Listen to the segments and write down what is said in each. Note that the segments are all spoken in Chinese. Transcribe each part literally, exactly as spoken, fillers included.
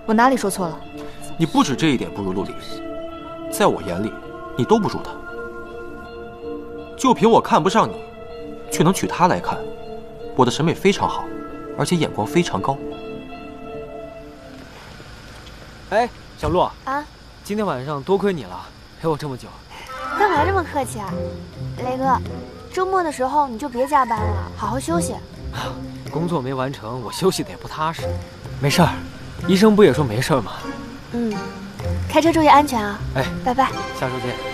我哪里说错了？ 你不止这一点不如陆离，在我眼里，你都不如他。就凭我看不上你，却能娶她来看，我的审美非常好，而且眼光非常高。 哎，小陆啊， 今天晚上多亏你了，陪我这么久。 干嘛这么客气啊，雷哥？周末的时候你就别加班了，好好休息。 工作没完成，我休息得也不踏实。没事儿，医生不也说没事儿吗？ 嗯，开车注意安全啊！ 哎， 拜拜， 下周见。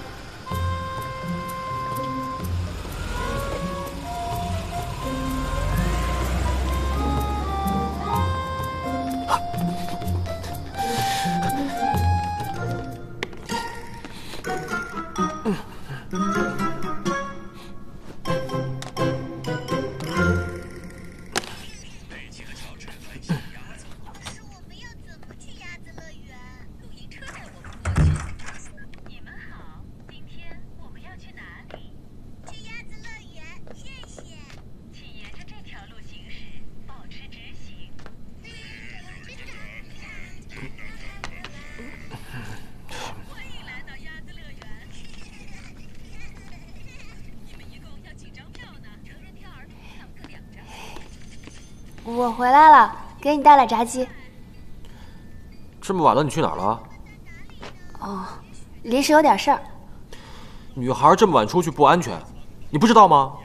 我回来了，给你带了炸鸡。 这么晚了，你去哪儿了？ 哦，临时有点事儿。 女孩这么晚出去不安全，你不知道吗？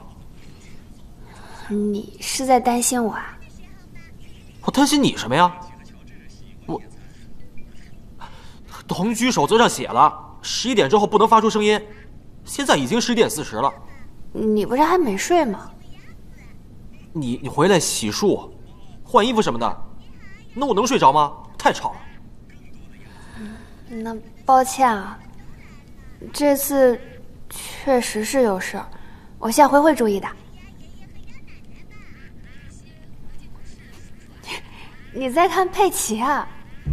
你是在担心我啊？ 我担心你什么呀？我同居守则上写了，十一点之后不能发出声音。现在已经十一点四十了。 你不是还没睡吗？ 你你回来洗漱、换衣服什么的，那我能睡着吗？太吵了。 那抱歉啊，这次确实是有事儿，我下回会注意的。你在看佩奇啊？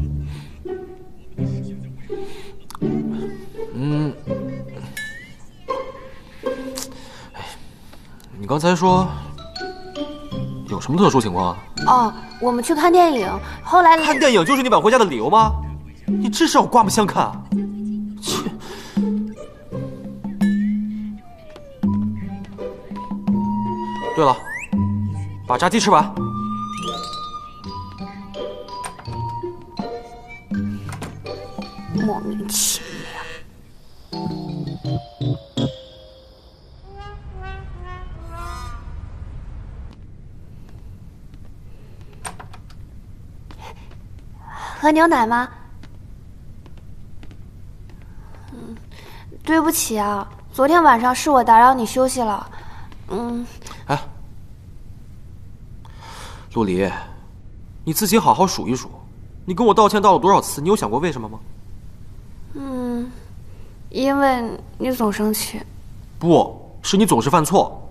嗯。哎，你刚才说有什么特殊情况啊？ 哦，我们去看电影，后来看电影就是你晚回家的理由吗？你真是让我刮目相看啊！切！对了，把炸鸡吃完。 莫名其妙。喝牛奶吗？嗯，对不起啊，昨天晚上是我打扰你休息了。嗯， 哎，陆离，你自己好好数一数，你跟我道歉道了多少次？你有想过为什么吗？ 嗯，因为你总生气。 不是你总是犯错。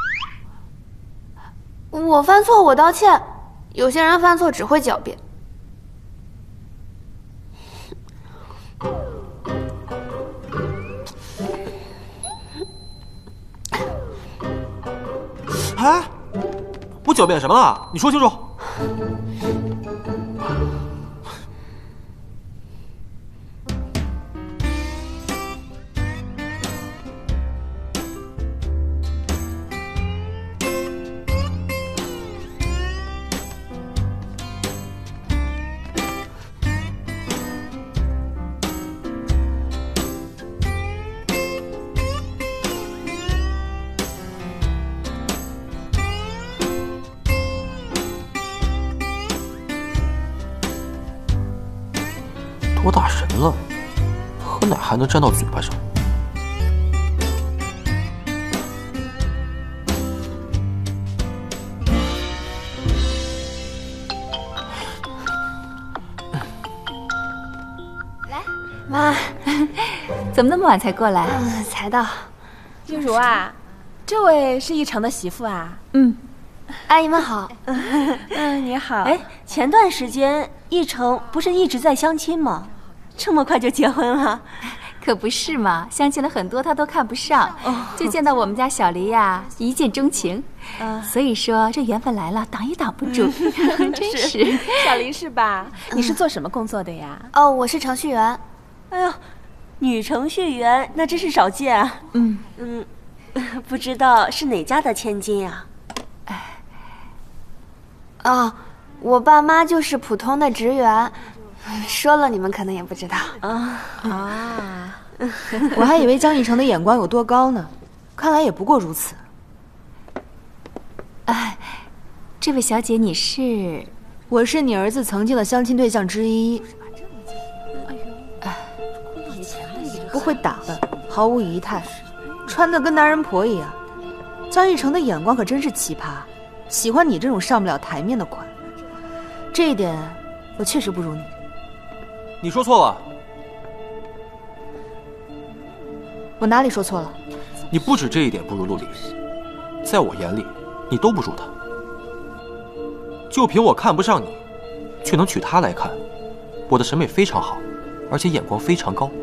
我犯错，我道歉。有些人犯错只会狡辩。 哎，我狡辩什么了？你说清楚。多大人了，喝奶还能沾到嘴巴上？ 来，妈， 怎么那么晚才过来？ 嗯，才到。 玉茹啊，这位是一成的媳妇啊。 嗯， 阿姨们好。 嗯，你好。 哎，前段时间一成不是一直在相亲吗？这么快就结婚了？ 可不是嘛，相亲了很多他都看不上，哦、就见到我们家小黎呀，一见钟情。呃、所以说这缘分来了，挡也挡不住。嗯、真是, 是小黎是吧？你是做什么工作的呀？ 哦，我是程序员。 哎呦，女程序员那真是少见啊。 嗯嗯，不知道是哪家的千金呀？ 哎，啊，我爸妈就是普通的职员。说了你们可能也不知道啊啊！ 我还以为江一成的眼光有多高呢，看来也不过如此。 哎，这位小姐你是？ 我是你儿子曾经的相亲对象之一。哎，不会打扮，毫无仪态，穿得跟男人婆一样。江一成的眼光可真是奇葩，喜欢你这种上不了台面的款。这一点，我确实不如你。 你说错了， 我哪里说错了？ 你不止这一点不如陆离，在我眼里，你都不如他。就凭我看不上你，却能娶她来看，我的审美非常好，而且眼光非常高。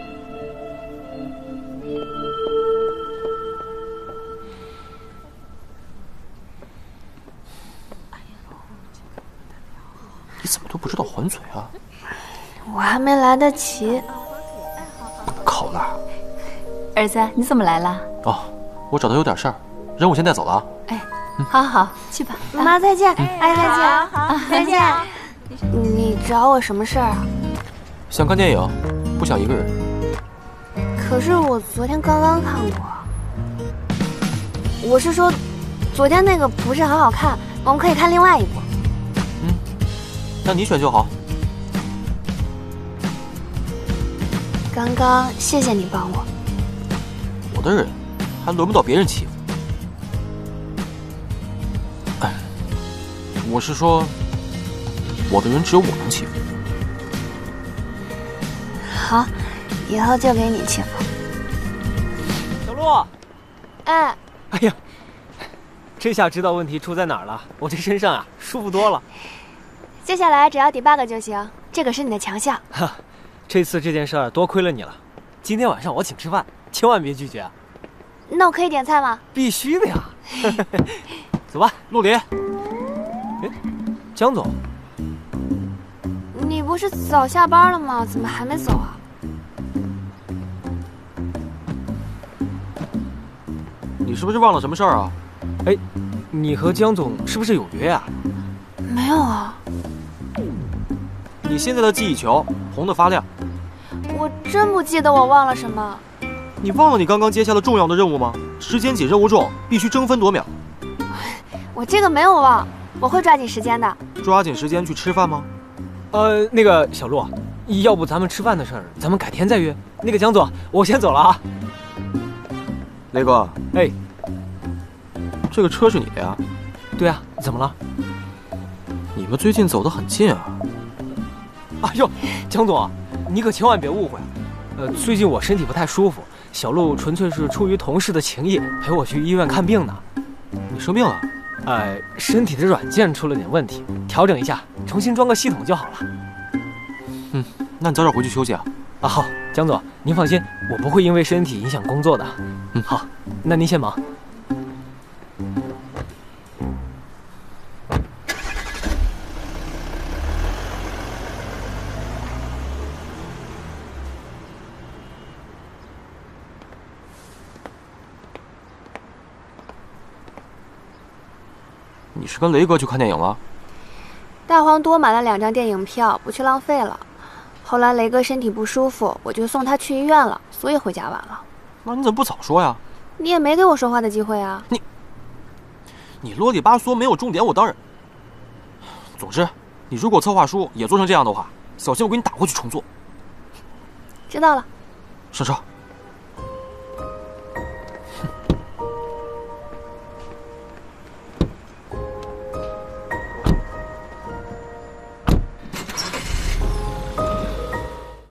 你怎么都不知道还嘴啊？ 我还没来得及。 考拉， 儿子，你怎么来了？ 哦，我找他有点事儿，任务先带走了啊。 哎，嗯、好好好，去吧。 妈再见，哎再见， 好， 再见。你找我什么事儿啊？ 想看电影，不想一个人。 可是我昨天刚刚看过。我是说，昨天那个不是很好看，我们可以看另外一部。 嗯，那你选就好。 刚刚谢谢你帮我。 我的人还轮不到别人欺负。哎，我是说，我的人只有我能欺负。 好，以后就给你欺负。 小陆， 哎， 哎呀，这下知道问题出在哪儿了。我这身上啊，舒服多了。 接下来只要 debug 就行，这个是你的强项。 哈。这次这件事儿多亏了你了，今天晚上我请吃饭，千万别拒绝啊！ 那我可以点菜吗？ 必须的呀！走吧，陆离。哎，江总， 你不是早下班了吗？怎么还没走啊？ 你是不是忘了什么事儿啊？ 哎，你和江总是不是有约啊？ 没有啊。 你现在的记忆球红得发亮。 我真不记得我忘了什么。 你忘了你刚刚接下了重要的任务吗？时间紧，任务重，必须争分夺秒。 我这个没有忘，我会抓紧时间的。 抓紧时间去吃饭吗？ 呃，那个小陆，要不咱们吃饭的事儿，咱们改天再约。那个江总，我先走了啊。 雷哥， 哎， 这个车是你的呀？ 对啊，怎么了？ 你们最近走得很近啊。 哎呦，江总，你可千万别误会。呃，最近我身体不太舒服，小陆纯粹是出于同事的情谊，陪我去医院看病呢。 你生病了？ 呃，身体的软件出了点问题，调整一下，重新装个系统就好了。 嗯，那你早点回去休息啊。 啊，好，江总，您放心，我不会因为身体影响工作的。嗯，好，那您先忙。 你是跟雷哥去看电影了？ 大黄多买了两张电影票，不去浪费了。后来雷哥身体不舒服，我就送他去医院了，所以回家晚了。 那你怎么不早说呀？ 你也没给我说话的机会啊！ 你，你啰里吧嗦没有重点，我当然。总之，你如果策划书也做成这样的话，小心我给你打回去重做。 知道了。 上车。